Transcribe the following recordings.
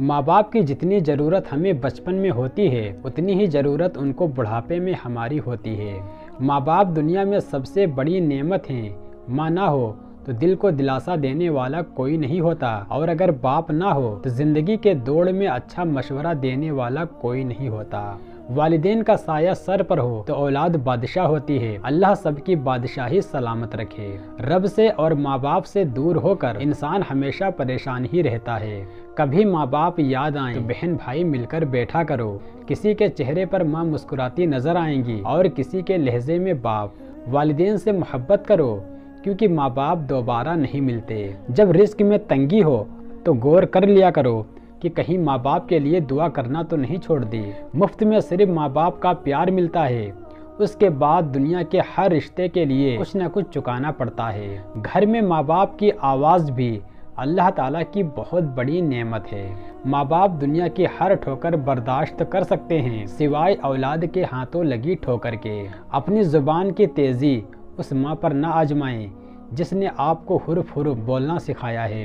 ماں باپ کی جتنی ضرورت ہمیں بچپن میں ہوتی ہے اتنی ہی ضرورت ان کو بڑھاپے میں ہماری ہوتی ہے۔ ماں باپ دنیا میں سب سے بڑی نعمت ہیں۔ ماں نہ ہو تو دل کو دلاسا دینے والا کوئی نہیں ہوتا، اور اگر باپ نہ ہو تو زندگی کے دوڑ میں اچھا مشورہ دینے والا کوئی نہیں ہوتا۔ والدین کا سایہ سر پر ہو تو اولاد بادشاہ ہوتی ہے۔ اللہ سب کی بادشاہی سلامت رکھے۔ رب سے اور ماں باپ سے دور ہو کر انسان ہمیشہ پریشان ہی رہتا ہے۔ کبھی ماں باپ یاد آئیں تو بہن بھائی مل کر بیٹھا کرو۔ کسی کے چہرے پر ماں مسکراتی نظر آئیں گی اور کسی کے لہجے میں باپ۔ والدین سے محبت کرو کیونکہ ماں باپ دوبارہ نہیں ملتے۔ جب رزق میں تنگی ہو تو غور کر لیا کرو کہ کہیں ماں باپ کے لیے دعا کرنا تو نہیں چھوڑ دی۔ مفت میں صرف ماں باپ کا پیار ملتا ہے، اس کے بعد دنیا کے ہر رشتے کے لیے کچھ نہ کچھ چکانا پڑتا ہے۔ گھر میں ماں باپ کی آواز بھی اللہ تعالیٰ کی بہت بڑی نعمت ہے۔ ماں باپ دنیا کی ہر ٹھوکر برداشت کر سکتے ہیں سوائے اولاد کے ہاتھوں لگی ٹھوکر کے۔ اپنی زبان کی تیزی اس ماں پر نہ آزمائیں جس نے آپ کو حرف حرف بولنا سکھایا ہے۔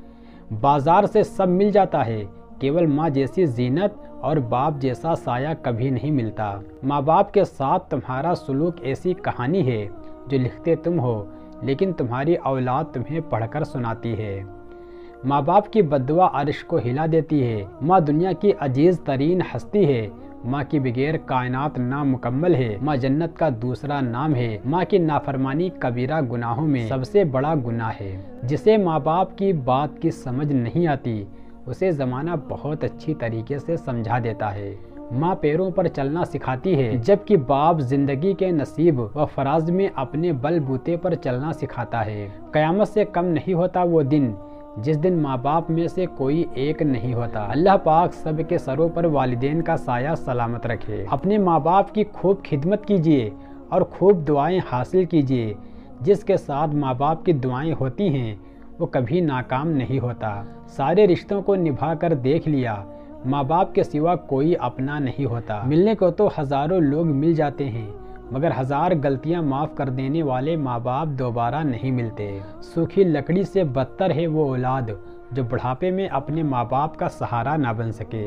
بازار سے سب مل جاتا ہے، کیول ماں جیسی زینت اور باپ جیسا سایہ کبھی نہیں ملتا۔ ماں باپ کے ساتھ تمہارا سلوک ایسی کہانی ہے جو لکھتے تم ہو لیکن تمہاری اولاد تمہیں پڑھ کر سناتی ہے۔ ماں باپ کی بددعا عرش کو ہلا دیتی ہے۔ ماں دنیا کی عزیز ترین ہستی ہے۔ ماں کی بغیر کائنات نامکمل ہے۔ ماں جنت کا دوسرا نام ہے۔ ماں کی نافرمانی کبیرہ گناہوں میں سب سے بڑا گناہ ہے۔ جسے ماں باپ کی بات کی سمجھ نہیں آتی اسے زمانہ بہت اچھی طریقے سے سمجھا دیتا ہے۔ ماں پیروں پر چلنا سکھاتی ہے جبکہ باپ زندگی کے نصیب و فراز میں اپنے بل بوتے پر چلنا سکھاتا ہے۔ قیامت سے کم نہیں ہوتا وہ دن جس دن ماں باپ میں سے کوئی ایک نہیں ہوتا۔ اللہ پاک سب کے سروں پر والدین کا سایہ سلامت رکھے۔ اپنے ماں باپ کی خوب خدمت کیجیے اور خوب دعائیں حاصل کیجیے۔ جس کے ساتھ ماں باپ کی دعائیں ہوتی ہیں وہ کبھی ناکام نہیں ہوتا۔ سارے رشتوں کو نبھا کر دیکھ لیا، ماں باپ کے سوا کوئی اپنا نہیں ہوتا۔ ملنے کو تو ہزاروں لوگ مل جاتے ہیں مگر ہزار غلطیاں معاف کر دینے والے ماں باپ دوبارہ نہیں ملتے۔ سوکھی لکڑی سے بدتر ہے وہ اولاد جو بڑھاپے میں اپنے ماں باپ کا سہارا نہ بن سکے۔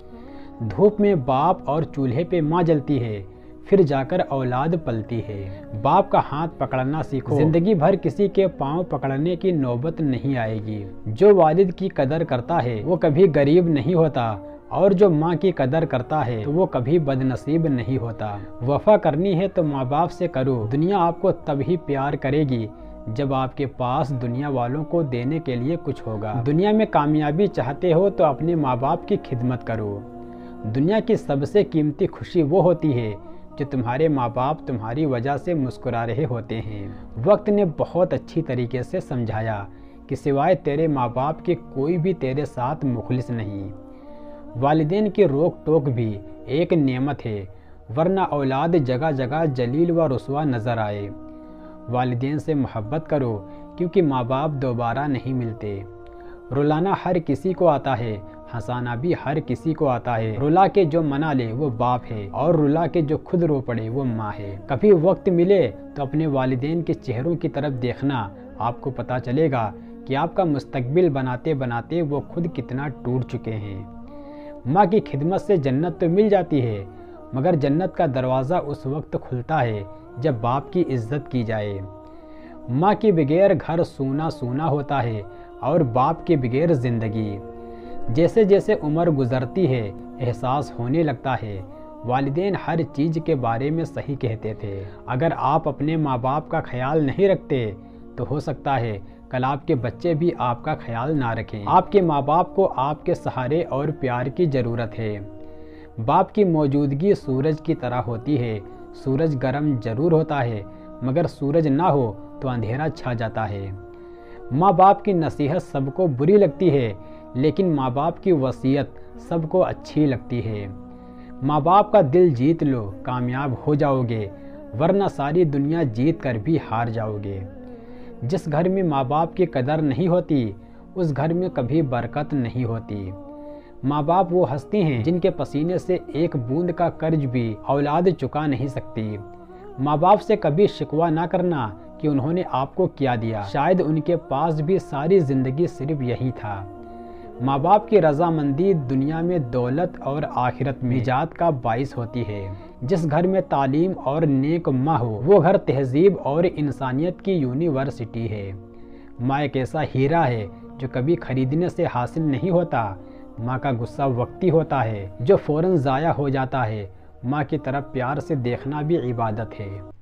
دھوپ میں باپ اور چولہے پہ ماں جلتی ہے، پھر جا کر اولاد پلتی ہے۔ باپ کا ہاتھ پکڑنا سیکھو، زندگی بھر کسی کے پاؤں پکڑنے کی نوبت نہیں آئے گی۔ جو والد کی قدر کرتا ہے وہ کبھی غریب نہیں ہوتا، اور جو ماں کی قدر کرتا ہے تو وہ کبھی بد نصیب نہیں ہوتا۔ وفا کرنی ہے تو ماں باپ سے کرو، دنیا آپ کو تب ہی پیار کرے گی جب آپ کے پاس دنیا والوں کو دینے کے لیے کچھ ہوگا۔ دنیا میں کامیابی چاہتے ہو تو اپنے ماں باپ کی خدمت کرو۔ دنیا کی سب سے قیمتی خوشی وہ ہوتی ہے جو تمہارے ماں باپ تمہاری وجہ سے مسکرا رہے ہوتے ہیں۔ وقت نے بہت اچھی طریقے سے سمجھایا کہ سوائے تیرے ماں باپ کے کوئی بھی تیرے ساتھ مخلص نہیں۔ والدین کی روک ٹوک بھی ایک نعمت ہے، ورنہ اولاد جگہ جگہ ذلیل و رسوا نظر آئے۔ والدین سے محبت کرو کیونکہ ماں باپ دوبارہ نہیں ملتے۔ رلانا ہر کسی کو آتا ہے، ہنسانا بھی ہر کسی کو آتا ہے۔ رلا کے جو منا لے وہ باپ ہے، اور رلا کے جو خود رو پڑے وہ ماں ہے۔ کبھی وقت ملے تو اپنے والدین کے چہروں کی طرف دیکھنا، آپ کو پتہ چلے گا کہ آپ کا مستقبل بناتے بناتے وہ خود کتنا ٹوٹ چکے ہیں۔ ماں کی خدمت سے جنت تو مل جاتی ہے مگر جنت کا دروازہ اس وقت کھلتا ہے جب باپ کی عزت کی جائے۔ ماں کے بغیر گھر سونا سونا ہوتا ہے اور باپ کے بغیر زندگی۔ جیسے جیسے عمر گزرتی ہے احساس ہونے لگتا ہے والدین ہر چیز کے بارے میں صحیح کہتے تھے۔ اگر آپ اپنے ماں باپ کا خیال نہیں رکھتے تو ہو سکتا ہے کل آپ کے بچے بھی آپ کا خیال نہ رکھیں۔ آپ کے ماں باپ کو آپ کے سہارے اور پیار کی ضرورت ہے۔ باپ کی موجودگی سورج کی طرح ہوتی ہے۔ سورج گرم ضرور ہوتا ہے مگر سورج نہ ہو تو اندھیرا چھا جاتا ہے۔ ماں باپ کی نصیحت سب کو بری لگتی ہے لیکن ماں باپ کی وصیت سب کو اچھی لگتی ہے۔ ماں باپ کا دل جیت لو، کامیاب ہو جاؤ گے، ورنہ ساری دنیا جیت کر بھی ہار جاؤ گے۔ جس گھر میں ماں باپ کی قدر نہیں ہوتی اس گھر میں کبھی برکت نہیں ہوتی۔ ماں باپ وہ ہستی ہیں جن کے پسینے سے ایک بوند کا قرض بھی اولاد چکا نہیں سکتی۔ ماں باپ سے کبھی شکوہ نہ کرنا کہ انہوں نے آپ کو کیا دیا، شاید ان کے پاس بھی ساری زندگی صرف یہی تھا۔ ماں باپ کی رضامندی دنیا میں دولت اور آخرت میں نجات کا باعث ہوتی ہے۔ جس گھر میں تعلیم اور نیک ماں ہو وہ گھر تہذیب اور انسانیت کی یونیورسٹی ہے۔ ماں ایک ایسا ہیرا ہے جو کبھی خریدنے سے حاصل نہیں ہوتا۔ ماں کا غصہ وقتی ہوتا ہے جو فوراً ضائع ہو جاتا ہے۔ ماں کی طرف پیار سے دیکھنا بھی عبادت ہے۔